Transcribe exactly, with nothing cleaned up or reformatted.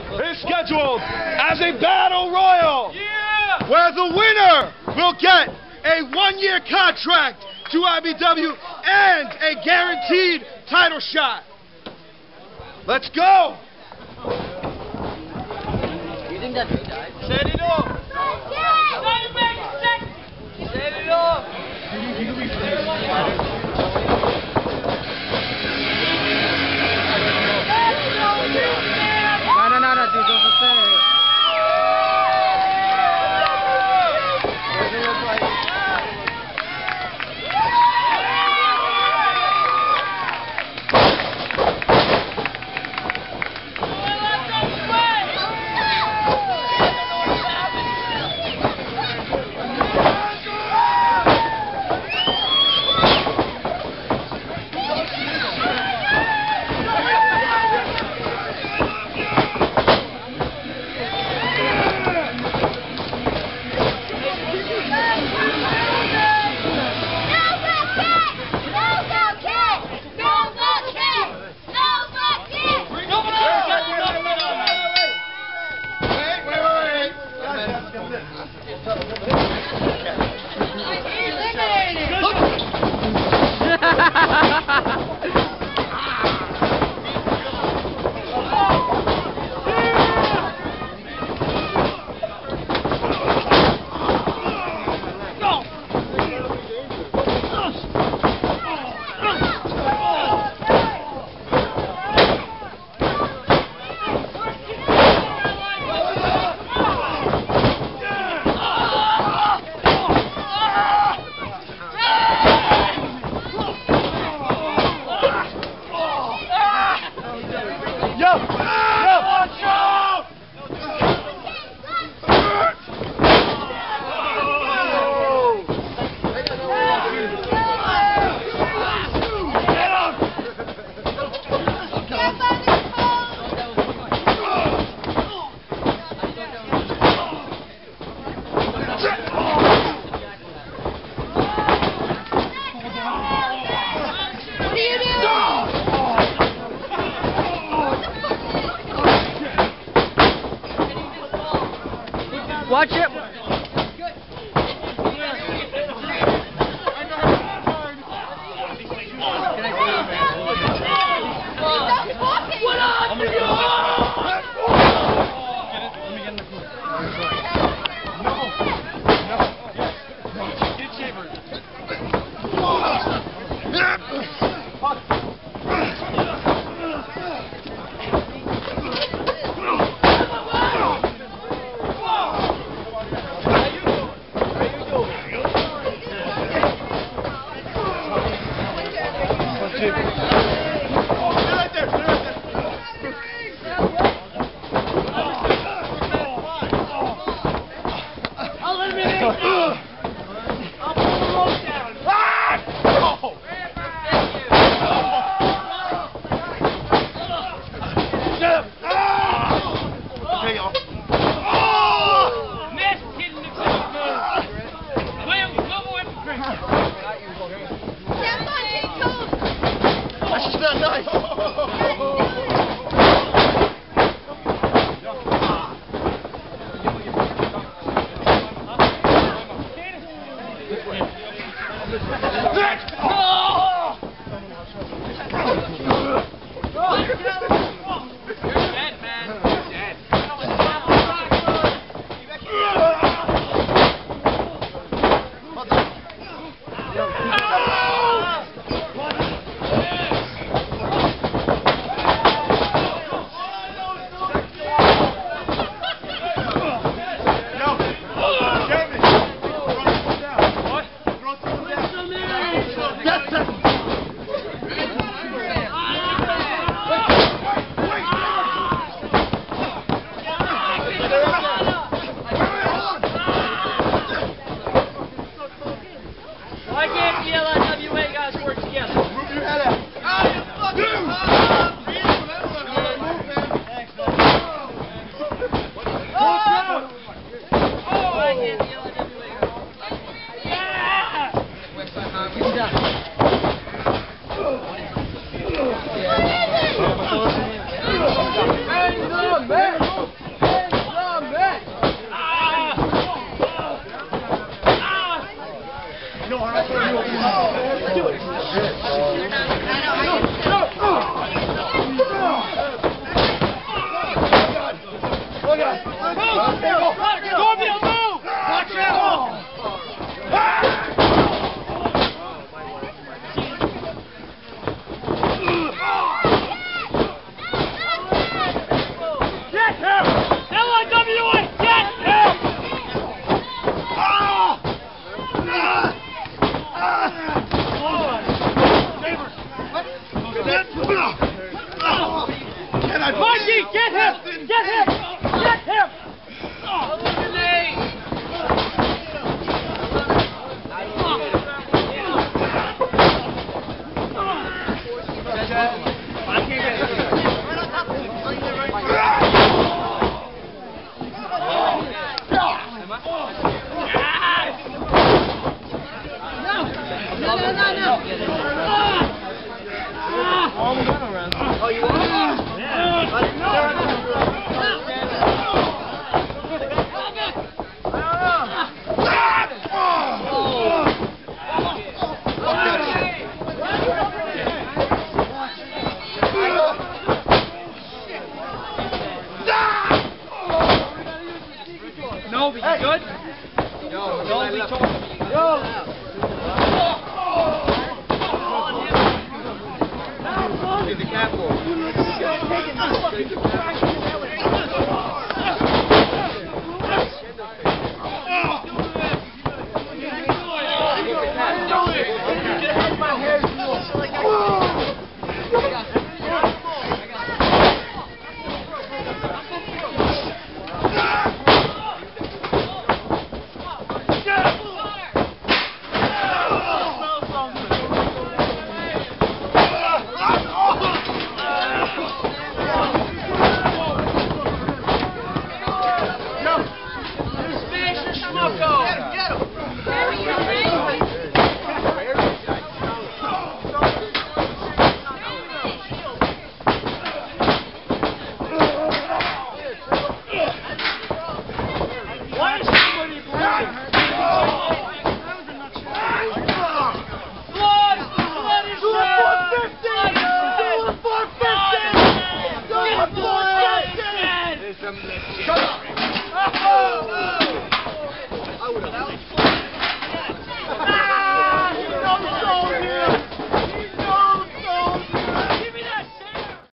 is scheduled as a battle royal, Yeah! where the winner will get a one-year contract to I B W and a guaranteed title shot. Let's go! You think that's he died? Set it up! Set it up! No, no, no, no, dude, don't say it. Watch it. Scorpion, move! Watch out! Get him! L I W A, get him! Ah! Ah! Ah! Mikey, get him! Get him! Get him! I can't get it. No, no, no, no. Oh, you want? No, but you good? No, no, we talking. Yo! Take the cap off.